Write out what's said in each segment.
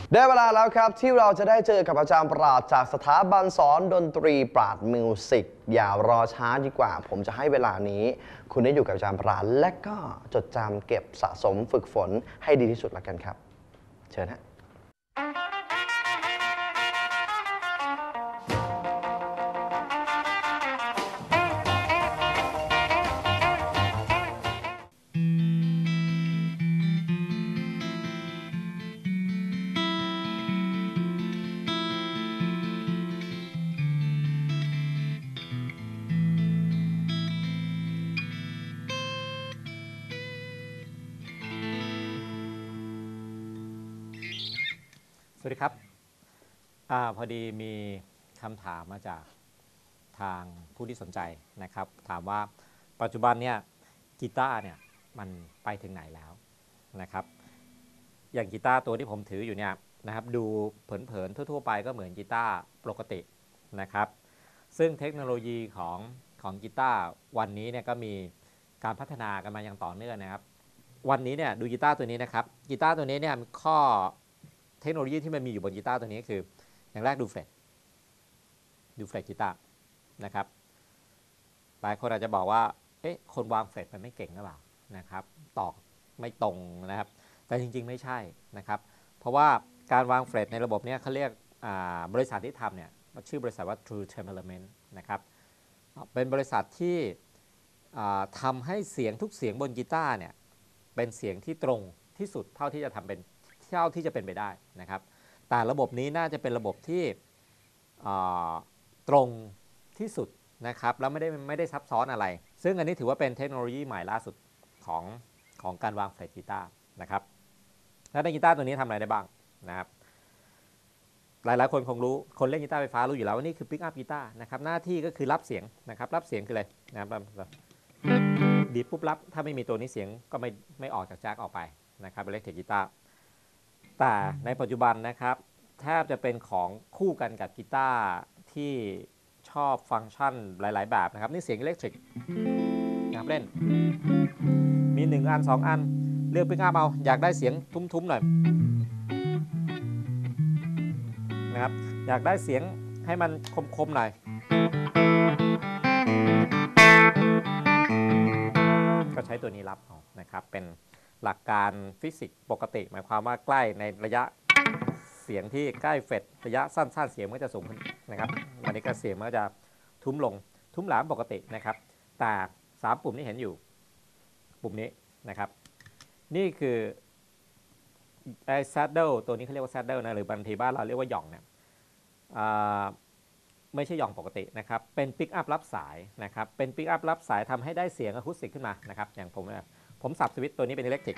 ได้เวลาแล้วครับที่เราจะได้เจอกับอาจารย์ปราดจากสถาบันสอนดนตรีปราดมิวสิกอย่ารอช้าดีกว่าผมจะให้เวลานี้คุณได้อยู่กับอาจารย์ปราดและก็จดจำเก็บสะสมฝึกฝนให้ดีที่สุดละกันครับเชิญฮะสวัสดีครับพอดีมีคำถามมาจากทางผู้ที่สนใจนะครับถามว่าปัจจุบันเนี่ยกีตาร์เนี่ยมันไปถึงไหนแล้วนะครับอย่างกีตาร์ตัวที่ผมถืออยู่เนี่ยนะครับดูเผินๆทั่วๆไปก็เหมือนกีตาร์ปกตินะครับซึ่งเทคโนโลยีของกีตาร์วันนี้เนี่ยก็มีการพัฒนากันมาอย่างต่อเนื่องนะครับวันนี้เนี่ยดูกีตาร์ตัวนี้นะครับกีตาร์ตัวนี้เนี่ยมีข้อเทคโนโลยีที่มันมีอยู่บนกีตาร์ตัวนี้คืออย่างแรกดูเฟรตกีตาร์นะครับหลายคนอาจจะบอกว่าเอ๊ะคนวางเฟรตมันไม่เก่งหรือเปล่านะครับตอกไม่ตรงนะครับแต่จริงๆไม่ใช่นะครับเพราะว่าการวางเฟรตในระบบนี้เขาเรียกบริษัทที่ทำเนี่ยชื่อบริษัทว่า True Temperament นะครับเป็นบริษัทที่ทำให้เสียงทุกเสียงบนกีตาร์เนี่ยเป็นเสียงที่ตรงที่สุดเท่าที่จะเป็นไปได้นะครับแต่ระบบนี้น่าจะเป็นระบบที่ตรงที่สุดนะครับแล้วไม่ได้ซับซ้อนอะไรซึ่งอันนี้ถือว่าเป็นเทคโนโลยีใหม่ล่าสุดของการวางเฟรตกีตาร์นะครับแล้วในกีตาร์ตัวนี้ทำอะไรได้บ้างนะครับหลายๆคนคงรู้คนเล่นกีตาร์ไฟฟ้ารู้อยู่แล้วว่านี่คือปิกอัพกีตาร์นะครับหน้าที่ก็คือรับเสียงนะครับรับเสียงคืออะไรนะครับดีดปุ๊บรับถ้าไม่มีตัวนี้เสียงก็ไม่ออกจากแจ็คออกไปนะครับอิเล็กทริกกีตาร์แต่ในปัจจุบันนะครับแทบจะเป็นของคู่กันกับกีตาร์ที่ชอบฟังก์ชันหลายๆแบบนะครับนี่เสียงอิเล็กทริกนะครับเล่นมี1 อัน 2 อันเลือกปิกอัพเอาอยากได้เสียงทุ้มๆหน่อยนะครับอยากได้เสียงให้มันคมๆหน่อยก็ใช้ตัวนี้รับเอานะครับเป็นหลักการฟิสิกส์ปกติหมายความว่าใกล้ในระยะเสียงที่ใกล้เฟดระยะสั้นๆเสียงมันจะสูงขึ้นนะครับวันนี้ก็เสียงมันจะทุ้มลงทุ้มหลามปกตินะครับแต่3ปุ่มที่เห็นอยู่ปุ่มนี้นะครับนี่คือไอ้ saddle ตัวนี้เขาเรียกว่า saddle นะหรือบางทีบ้านเราเรียกว่าหย่องเนี่ยไม่ใช่หย่องปกตินะครับเป็นปิกอัพรับสายนะครับเป็นปิกอัพรับสายทำให้ได้เสียงอะคูสติกขึ้นมานะครับอย่างผมสับสวิตช์ตัวนี้เป็นอิเล็กทริก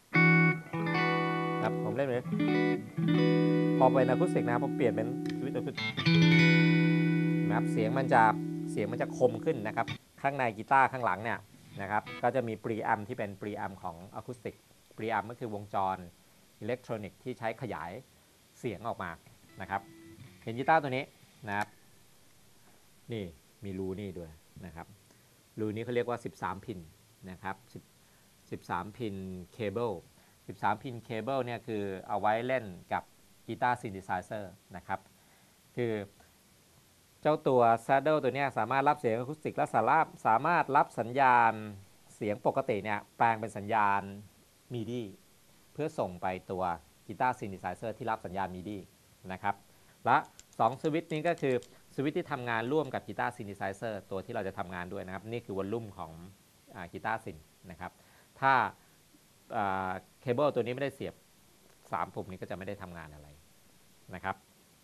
นะครับผมเล่นเลยพอเป็นอะคูสติกนะผมเปลี่ยนเป็นสวิตช์อะคูสติกนะครับเสียงมันจะคมขึ้นนะครับข้างในกีตาร์ข้างหลังเนี่ยนะครับก็จะมีปรีแอมที่เป็นปรีแอมของอะคูสติกปรีแอมก็คือวงจรอิเล็กทรอนิกส์ที่ใช้ขยายเสียงออกมานะครับเห็นกีตาร์ตัวนี้นะครับนี่มีรูนี่ด้วยนะครับรูนี้เขาเรียกว่า13พินนะครับ13พินเคเบิล13พินเคเบิลเนี่ยคือเอาไว้เล่นกับกีตาร์ซินธิไซเซอร์นะครับคือเจ้าตัว Saddle ตัวนี้สามารถรับเสียงอะคูสติกและสามารถรับสัญญาณเสียงปกติเนี่ยแปลงเป็นสัญญาณ MIDI เพื่อส่งไปตัวกีตาร์ซินธิไซเซอร์ที่รับสัญญาณ MIDI นะครับและ2สวิตช์นี้ก็คือสวิตช์ที่ทำงานร่วมกับกีตาร์ซินธิไซเซอร์ตัวที่เราจะทำงานด้วยนะครับนี่คือวอลลุ่มของกีตาร์ซินนะครับถ้าเคเบิลตัวนี้ไม่ได้เสียบ3ปุ่มนี้ก็จะไม่ได้ทำงานอะไรนะครับ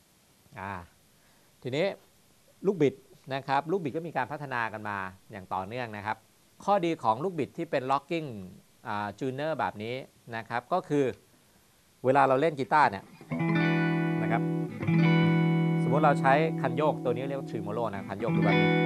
ทีนี้ลูกบิดนะครับลูกบิดก็มีการพัฒนากันมาอย่างต่อเนื่องนะครับข้อดีของลูกบิดที่เป็น locking tuner แบบนี้นะครับก็คือเวลาเราเล่นกีตาร์เนี่ยนะครับสมมติเราใช้คันโยกตัวนี้เรียกว่าทริโมโลนะคันโยกดูแบบนี้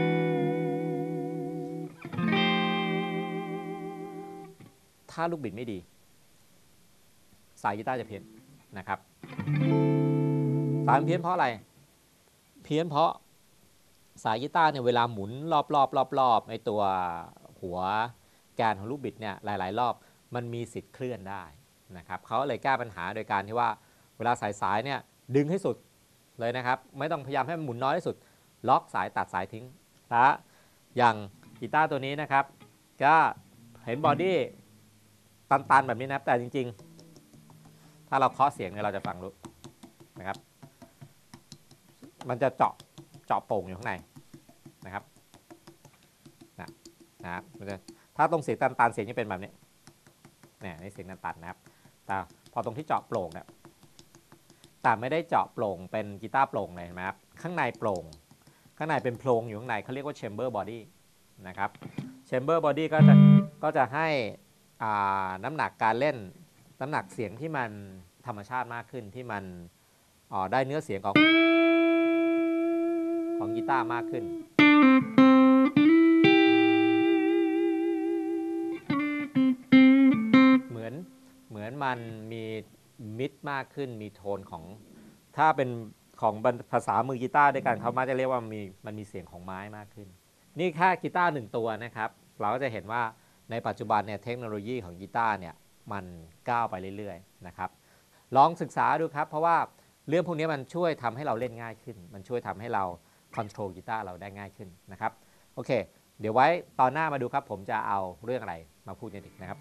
ถ้าลูกบิดไม่ดีสายกีตาร์จะเพี้ยนนะครับสายเพี้ยนเพราะอะไรเพี้ยนเพราะสายกีตาร์เนี่ยเวลาหมุนรอบไอตัวหัวแกนของลูกบิดเนี่ยหลายๆรอบมันมีสิทธิ์เคลื่อนได้นะครับเขาเลยแก้ปัญหาโดยการที่ว่าเวลาใส่สายเนี่ยดึงให้สุดเลยนะครับไม่ต้องพยายามให้มันหมุนน้อยที่สุดล็อกสายตัดสายทิ้งนะอย่างกีตาร์ตัวนี้นะครับก็เห็นบอดี้ตันๆแบบนี้นะครับแต่จริงๆถ้าเราเคาะเสียงเนี่ยเราจะฟังรู้นะครับมันจะเจาะโป่งอยู่ข้างในนะครับนะครับถ้าตรงเสียงตันๆเสียงจะเป็นแบบนี้เนี่ยนี่เสียงตันๆนะครับแต่พอตรงที่เจาะโปร่งเนี่ยแต่ไม่ได้เจาะโปร่งเป็นกีตาร์โปร่งเลยนะครับข้างในโปร่งข้างในเป็นโพรงอยู่ข้างในเขาเรียกว่า chamber body นะครับ chamber body ก็จะให้น้ำหนักการเล่นน้ำหนักเสียงที่มันธรรมชาติมากขึ้นที่มันได้เนื้อเสียงของกีตาร์มากขึ้นเหมือนมันมีมิดมากขึ้นมีโทนของถ้าเป็นของภาษามือกีตาร์ด้วยกันเขามักจะเรียกว่ามันมีเสียงของไม้มากขึ้นนี่แค่กีตาร์1ตัวนะครับเราก็จะเห็นว่าในปัจจุบันเนี่ยเทคโนโลยีของกีตาร์เนี่ยมันก้าวไปเรื่อยๆนะครับลองศึกษาดูครับเพราะว่าเรื่องพวกนี้มันช่วยทำให้เราเล่นง่ายขึ้นมันช่วยทำให้เราคอนโทรลกีตาร์เราได้ง่ายขึ้นนะครับโอเคเดี๋ยวไว้ตอนหน้ามาดูครับผมจะเอาเรื่องอะไรมาพูดกันอีกนะครับ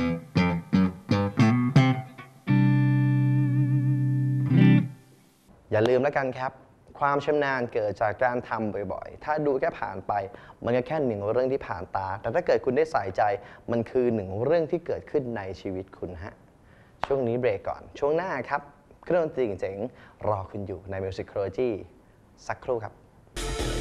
อย่าลืมแล้วกันครับความชำนาญเกิดจากการทำบ่อยๆถ้าดูแค่ผ่านไปมันก็แค่หนึ่งเรื่องที่ผ่านตาแต่ถ้าเกิดคุณได้ใส่ใจมันคือหนึ่งเรื่องที่เกิดขึ้นในชีวิตคุณฮะช่วงนี้เบรกก่อนช่วงหน้าครับเครื่องดนตรีเจ๋งๆรอคุณอยู่ใน Musicology สักครู่ครับ